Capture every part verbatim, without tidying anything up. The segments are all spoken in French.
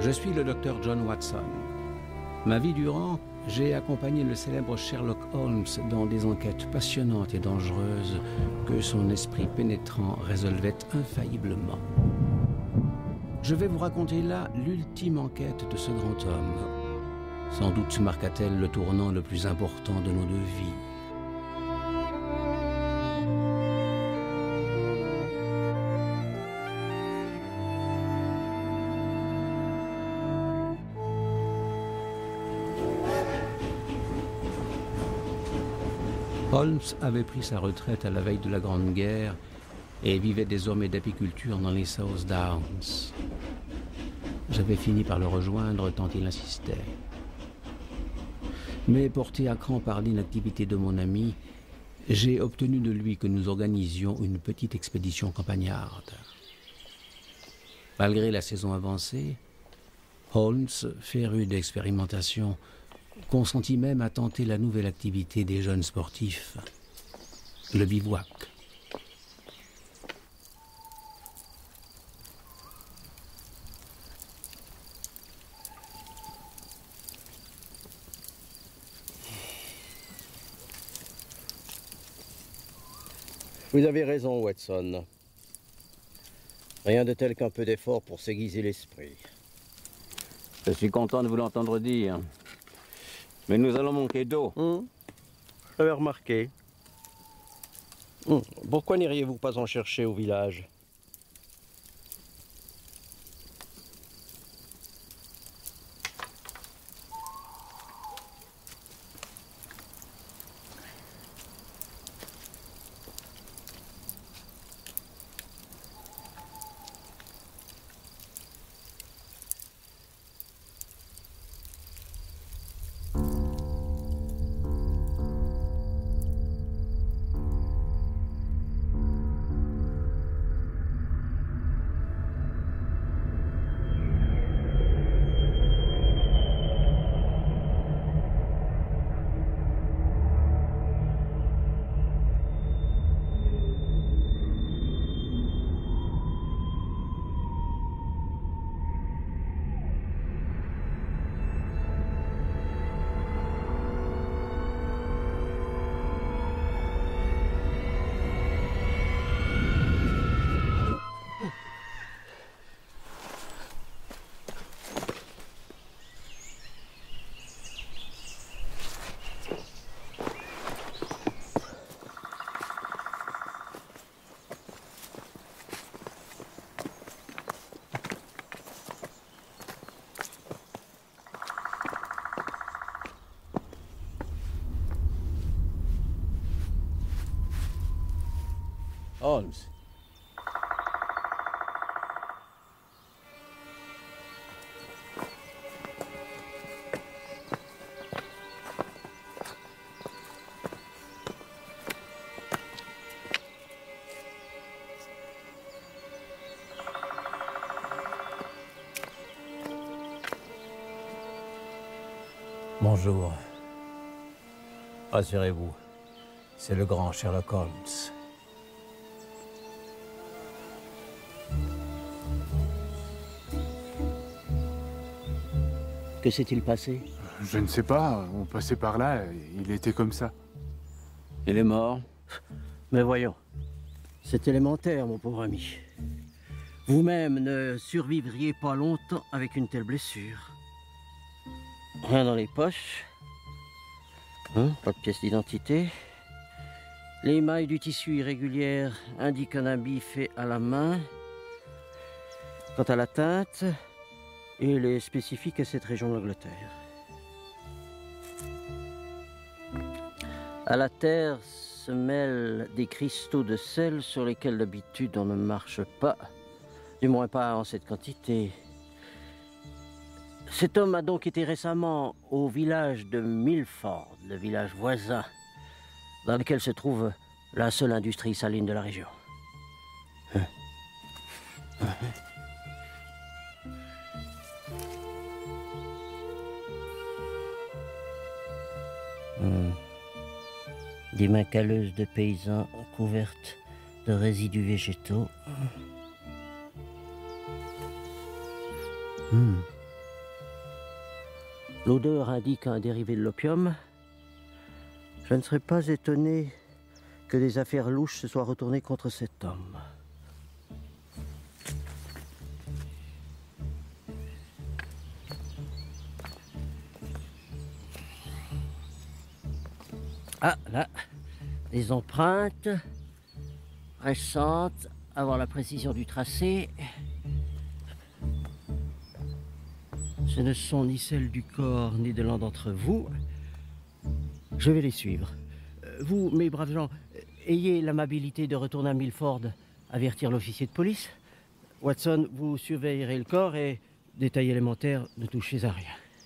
Je suis le docteur John Watson. Ma vie durant, j'ai accompagné le célèbre Sherlock Holmes dans des enquêtes passionnantes et dangereuses que son esprit pénétrant résolvait infailliblement. Je vais vous raconter là l'ultime enquête de ce grand homme. Sans doute marqua-t-elle le tournant le plus important de nos deux vies. Holmes avait pris sa retraite à la veille de la Grande Guerre et vivait désormais d'apiculture dans les South Downs. J'avais fini par le rejoindre tant il insistait. Mais porté à cran par l'inactivité de mon ami, j'ai obtenu de lui que nous organisions une petite expédition campagnarde. Malgré la saison avancée, Holmes, féru d'expérimentation, consentit même à tenter la nouvelle activité des jeunes sportifs, le bivouac. Vous avez raison, Watson. Rien de tel qu'un peu d'effort pour s'aiguiser l'esprit. Je suis content de vous l'entendre dire. Mais nous allons manquer d'eau. Hum, J'avais remarqué. Hum, Pourquoi n'iriez-vous pas en chercher au village? Holmes. Bonjour. Rassurez-vous, c'est le grand Sherlock Holmes. Que s'est-il passé? Je ne sais pas, on passait par là, il était comme ça. Il est mort. Mais voyons, c'est élémentaire, mon pauvre ami. Vous-même ne survivriez pas longtemps avec une telle blessure. Rien dans les poches. Hein, pas de pièce d'identité. Les mailles du tissu irrégulières indiquent un habit fait à la main. Quant à la teinte, il est spécifique à cette région de l'Angleterre. À la terre se mêlent des cristaux de sel sur lesquels d'habitude on ne marche pas, du moins pas en cette quantité. Cet homme a donc été récemment au village de Milford, le village voisin, dans lequel se trouve la seule industrie saline de la région. Hein? Hum. Des mains calleuses de paysans couvertes de résidus végétaux. Hum. L'odeur indique un dérivé de l'opium. Je ne serais pas étonné que des affaires louches se soient retournées contre cet homme. Ah, là, les empreintes récentes, avant la précision du tracé. Ce ne sont ni celles du corps, ni de l'un d'entre vous. Je vais les suivre. Vous, mes braves gens, ayez l'amabilité de retourner à Milford, avertir l'officier de police. Watson, vous surveillerez le corps et, détail élémentaire, ne touchez à rien.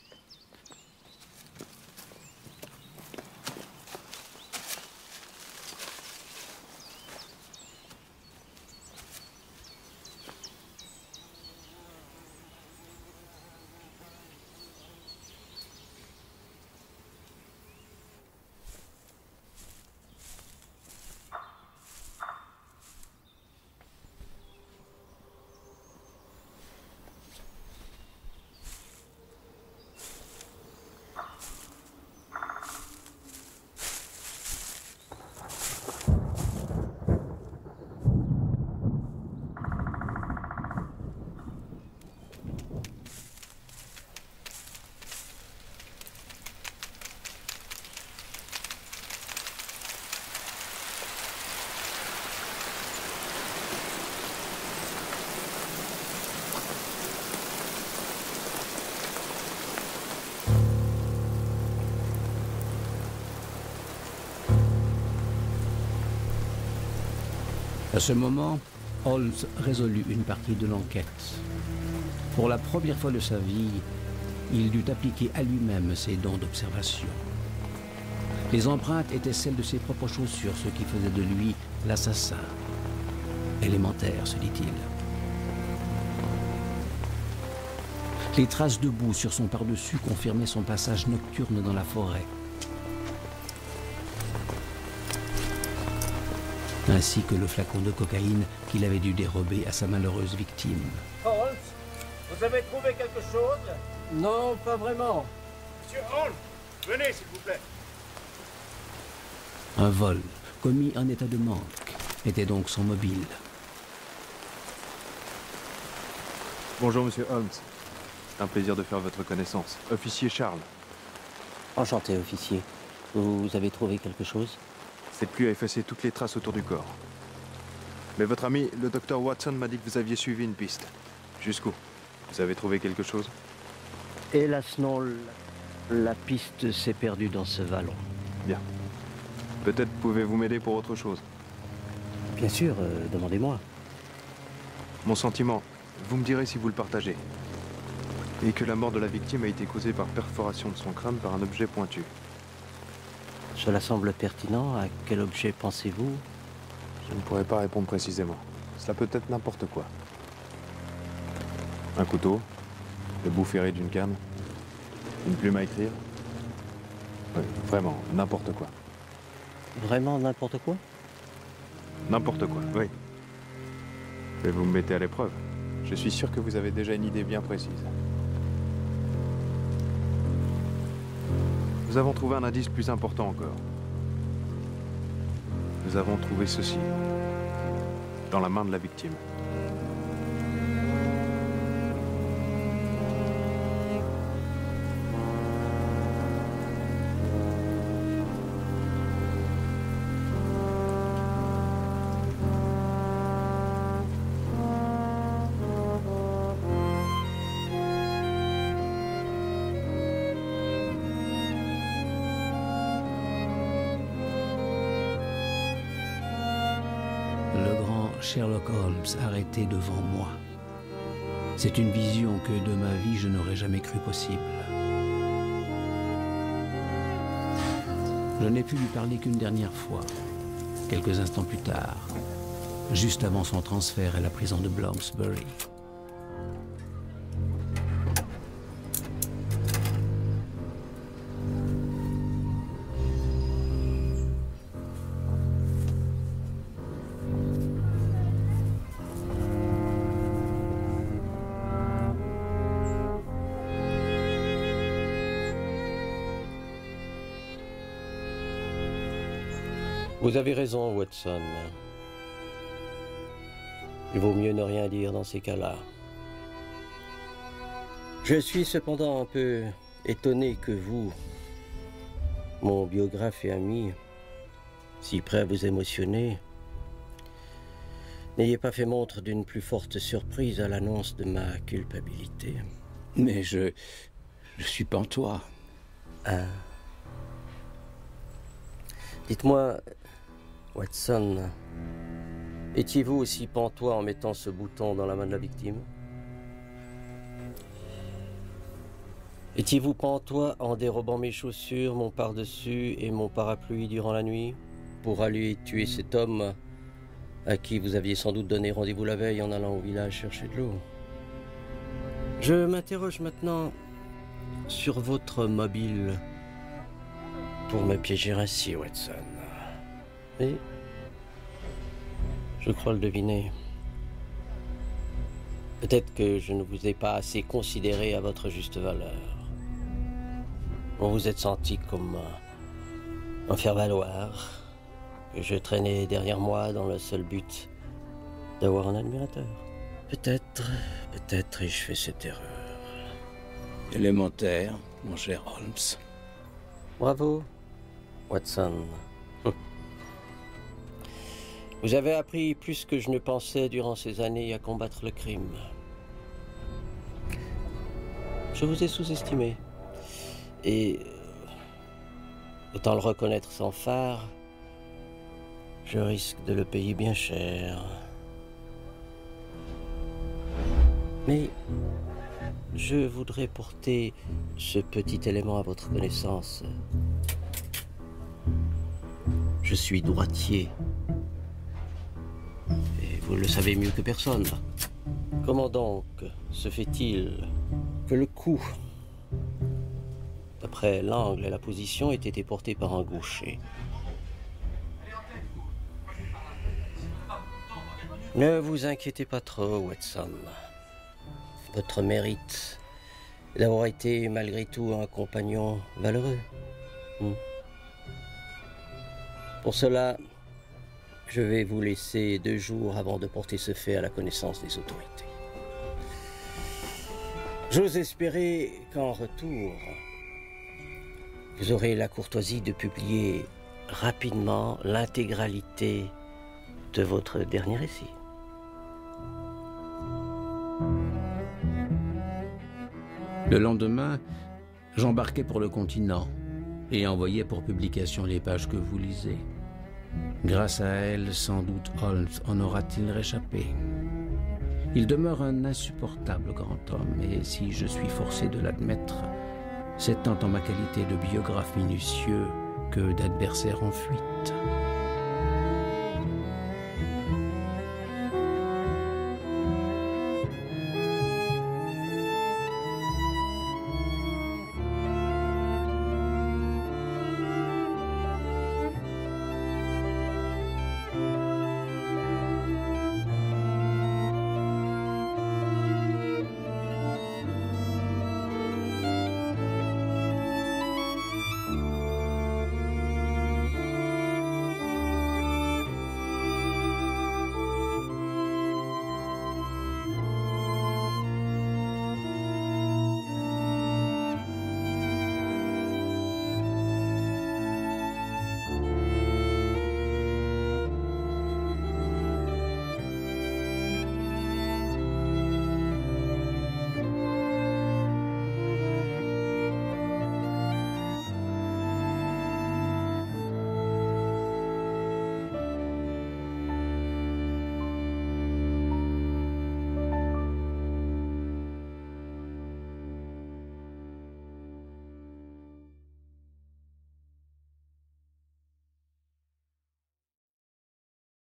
À ce moment, Holmes résolut une partie de l'enquête. Pour la première fois de sa vie, il dut appliquer à lui-même ses dons d'observation. Les empreintes étaient celles de ses propres chaussures, ce qui faisait de lui l'assassin. Élémentaire, se dit-il. Les traces de boue sur son pardessus confirmaient son passage nocturne dans la forêt. Ainsi que le flacon de cocaïne qu'il avait dû dérober à sa malheureuse victime. Holmes, vous avez trouvé quelque chose? Non, pas vraiment. Monsieur Holmes, venez s'il vous plaît. Un vol, commis en état de manque, était donc son mobile. Bonjour Monsieur Holmes. C'est un plaisir de faire votre connaissance. Officier Charles. Enchanté, officier. Vous avez trouvé quelque chose? Cette pluie a effacé toutes les traces autour du corps. Mais votre ami, le docteur Watson, m'a dit que vous aviez suivi une piste. Jusqu'où? Vous avez trouvé quelque chose? Hélas non, la piste s'est perdue dans ce vallon. Bien. Peut-être pouvez-vous m'aider pour autre chose. Bien sûr, euh, demandez-moi. Mon sentiment, vous me direz si vous le partagez. Et que la mort de la victime a été causée par perforation de son crâne par un objet pointu. Cela semble pertinent. À quel objet pensez-vous? Je ne pourrais pas répondre précisément. Cela peut être n'importe quoi. Un couteau, le bout ferré d'une canne, une plume à écrire. Oui, vraiment, n'importe quoi. Vraiment n'importe quoi? N'importe quoi, oui. Mais vous me mettez à l'épreuve. Je suis sûr que vous avez déjà une idée bien précise. Nous avons trouvé un indice plus important encore. Nous avons trouvé ceci, dans la main de la victime. Sherlock Holmes arrêté devant moi. C'est une vision que de ma vie je n'aurais jamais cru possible. Je n'ai pu lui parler qu'une dernière fois, quelques instants plus tard, juste avant son transfert à la prison de Bloomsbury. Vous avez raison, Watson. Il vaut mieux ne rien dire dans ces cas-là. Je suis cependant un peu étonné que vous, mon biographe et ami, si prêt à vous émotionner, n'ayez pas fait montre d'une plus forte surprise à l'annonce de ma culpabilité. Mais je... je suis pantois. Ah. Dites-moi, Watson, étiez-vous aussi pantois en mettant ce bouton dans la main de la victime? Étiez-vous pantois en dérobant mes chaussures, mon pardessus et mon parapluie durant la nuit pour aller tuer cet homme à qui vous aviez sans doute donné rendez-vous la veille en allant au village chercher de l'eau? Je m'interroge maintenant sur votre mobile pour me piéger ainsi, Watson. Et je crois le deviner. Peut-être que je ne vous ai pas assez considéré à votre juste valeur. Vous vous êtes senti comme un faire-valoir que je traînais derrière moi dans le seul but d'avoir un admirateur. Peut-être, peut-être ai-je fait cette erreur. Élémentaire, mon cher Holmes. Bravo, Watson. Vous avez appris plus que je ne pensais durant ces années à combattre le crime. Je vous ai sous-estimé. Et, autant le reconnaître sans phare, je risque de le payer bien cher. Mais je voudrais porter ce petit élément à votre connaissance. Je suis droitier. Et vous le savez mieux que personne. Comment donc se fait-il que le coup, d'après l'angle et la position, ait été porté par un gaucher? Ne vous inquiétez pas trop, Watson. Votre mérite est d'avoir été malgré tout un compagnon valeureux. Hmm. Pour cela, je vais vous laisser deux jours avant de porter ce fait à la connaissance des autorités. J'ose espérer qu'en retour, vous aurez la courtoisie de publier rapidement l'intégralité de votre dernier récit. Le lendemain, j'embarquais pour le continent et envoyais pour publication les pages que vous lisez. Grâce à elle, sans doute Holmes en aura-t-il réchappé. Il demeure un insupportable grand homme, et si je suis forcé de l'admettre, c'est tant en ma qualité de biographe minutieux que d'adversaire en fuite.